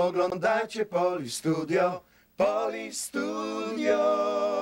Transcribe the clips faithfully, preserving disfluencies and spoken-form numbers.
Oglądajcie Poli Studio, Poli Studio.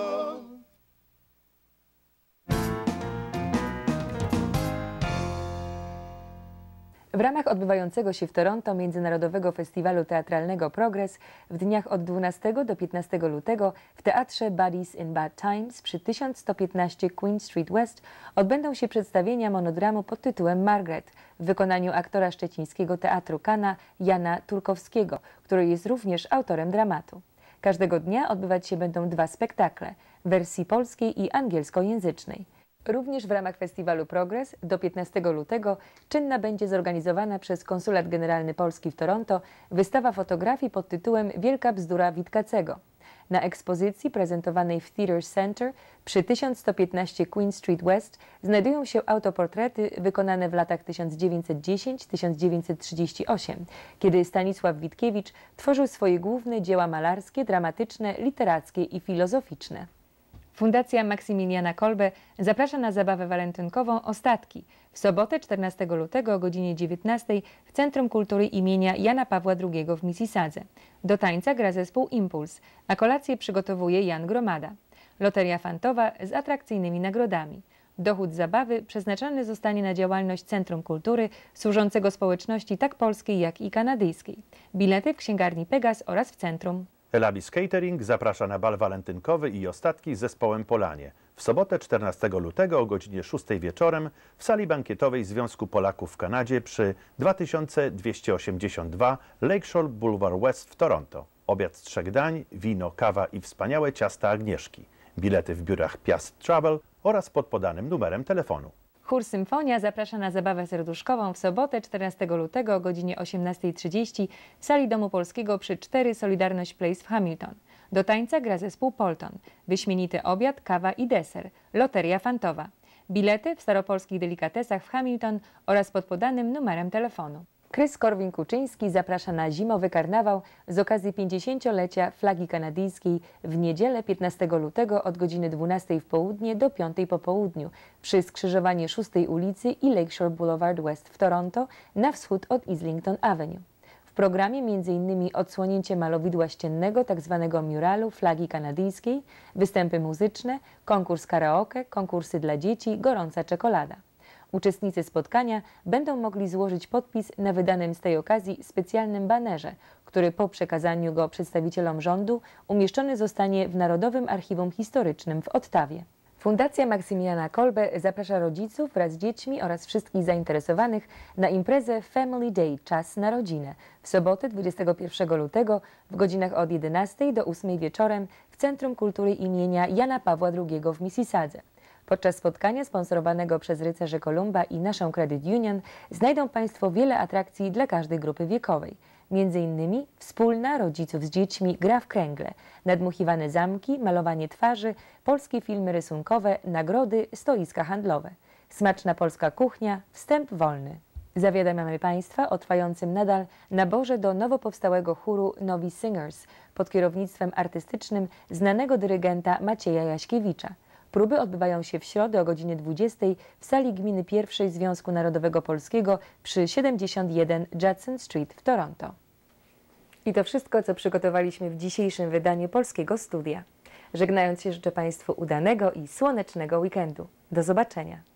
W ramach odbywającego się w Toronto Międzynarodowego Festiwalu Teatralnego Progress w dniach od dwunastego do piętnastego lutego w Teatrze Buddies in Bad Times przy tysiąc sto piętnaście Queen Street West odbędą się przedstawienia monodramu pod tytułem Margaret w wykonaniu aktora szczecińskiego Teatru Kana Jana Turkowskiego, który jest również autorem dramatu. Każdego dnia odbywać się będą dwa spektakle w wersji polskiej i angielskojęzycznej. Również w ramach festiwalu Progress do piętnastego lutego czynna będzie zorganizowana przez Konsulat Generalny Polski w Toronto wystawa fotografii pod tytułem Wielka bzdura Witkacego. Na ekspozycji prezentowanej w Theatre Center przy tysiąc sto piętnaście Queen Street West znajdują się autoportrety wykonane w latach tysiąc dziewięćset dziesiąt do tysiąc dziewięćset trzydziestu ósmego, kiedy Stanisław Witkiewicz tworzył swoje główne dzieła malarskie, dramatyczne, literackie i filozoficzne. Fundacja Maksymiliana Kolbe zaprasza na zabawę walentynkową Ostatki w sobotę czternastego lutego o godzinie dziewiętnastej w Centrum Kultury imienia Jana Pawła drugiego w Mississadze. Do tańca gra zespół Impuls, a kolację przygotowuje Jan Gromada. Loteria fantowa z atrakcyjnymi nagrodami. Dochód z zabawy przeznaczony zostanie na działalność Centrum Kultury służącego społeczności tak polskiej, jak i kanadyjskiej. Bilety w księgarni Pegas oraz w centrum. Elabis Catering zaprasza na bal walentynkowy i Ostatki z zespołem Polanie. W sobotę czternastego lutego o godzinie szóstej wieczorem w sali bankietowej Związku Polaków w Kanadzie przy dwa tysiące dwieście osiemdziesiąt dwa Lakeshore Boulevard West w Toronto. Obiad z trzech dań, wino, kawa i wspaniałe ciasta Agnieszki. Bilety w biurach Piast Travel oraz pod podanym numerem telefonu. Chór Symfonia zaprasza na zabawę serduszkową w sobotę czternastego lutego o godzinie osiemnastej trzydzieści w sali Domu Polskiego przy cztery Solidarność Place w Hamilton. Do tańca gra zespół Polton. Wyśmienity obiad, kawa i deser. Loteria fantowa. Bilety w staropolskich delikatesach w Hamilton oraz pod podanym numerem telefonu. Krys Korwin-Kuczyński zaprasza na zimowy karnawał z okazji pięćdziesięciolecia flagi kanadyjskiej w niedzielę piętnastego lutego od godziny dwunastej w południe do piątej po południu przy skrzyżowaniu szóstej ulicy i Lakeshore Boulevard West w Toronto na wschód od Islington Avenue. W programie między innymi odsłonięcie malowidła ściennego tzw. muralu flagi kanadyjskiej, występy muzyczne, konkurs karaoke, konkursy dla dzieci, gorąca czekolada. Uczestnicy spotkania będą mogli złożyć podpis na wydanym z tej okazji specjalnym banerze, który po przekazaniu go przedstawicielom rządu umieszczony zostanie w Narodowym Archiwum Historycznym w Ottawie. Fundacja Maksymiliana Kolbe zaprasza rodziców wraz z dziećmi oraz wszystkich zainteresowanych na imprezę Family Day – Czas na rodzinę w sobotę dwudziestego pierwszego lutego w godzinach od jedenastej do ósmej wieczorem w Centrum Kultury imienia Jana Pawła drugiego w Mississadze. Podczas spotkania sponsorowanego przez Rycerzy Kolumba i naszą Credit Union znajdą Państwo wiele atrakcji dla każdej grupy wiekowej. Między innymi wspólna rodziców z dziećmi gra w kręgle, nadmuchiwane zamki, malowanie twarzy, polskie filmy rysunkowe, nagrody, stoiska handlowe. Smaczna polska kuchnia, wstęp wolny. Zawiadamiamy Państwa o trwającym nadal naborze do nowo powstałego chóru Novi Singers pod kierownictwem artystycznym znanego dyrygenta Macieja Jaśkiewicza. Próby odbywają się w środę o godzinie dwudziestej w sali gminy pierwszej Związku Narodowego Polskiego przy siedemdziesiąt jeden Judson Street w Toronto. I to wszystko, co przygotowaliśmy w dzisiejszym wydaniu Polskiego Studia. Żegnając się, życzę Państwu udanego i słonecznego weekendu. Do zobaczenia.